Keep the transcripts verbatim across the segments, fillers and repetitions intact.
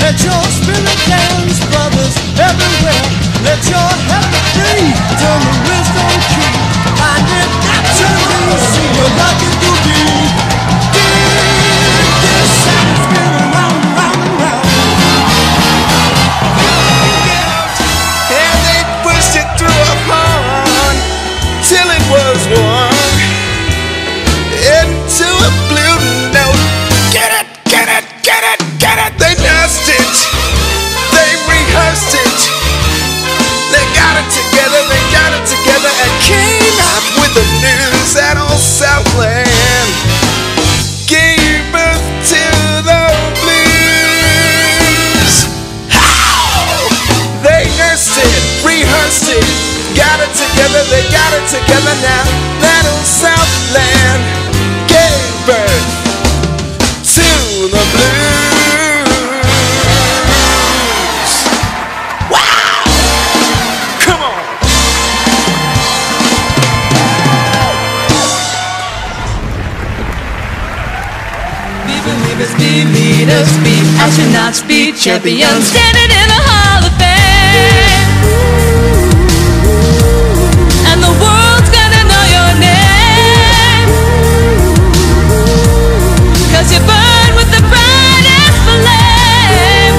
Let your spirit dance, brothers everywhere. Let your heart be free. Turn the wisdom key. Find it naturally. See what luck it could be. Dig this sound spinning round and round and round. And they pushed it through a horn till it was one into a blue note. Get it, get it, get it, get it. They nursed it, they rehearsed it. They got it together, they got it together, and came out with the news that old Southland gave birth to the blues. How? They nursed it, rehearsed it, got it together, they got it together now. That old Southland gave birth to the blues. Wow! Come on! We believers be leaders, be astronauts, be champions, standing in the Hall of Fame. And the world's gonna know your name, 'cause you burn with the brightest flame.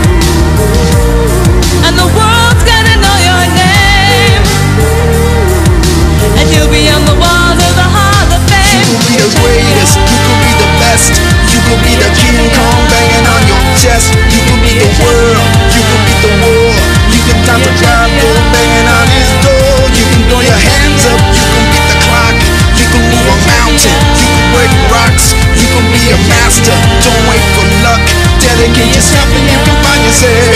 And the world's gonna know your name, and you'll be on the walls of the Hall of Fame. You could be the greatest, you could be the best. You could be the King Kong banging on your chest. You could be the world, you could be the war. You can time the God bull banging on his door. You can throw your hands up, you can beat the clock. You can move a mountain, you can break rocks. You can be a master, don't wait for luck. Dedicate yourself and you can find yourself.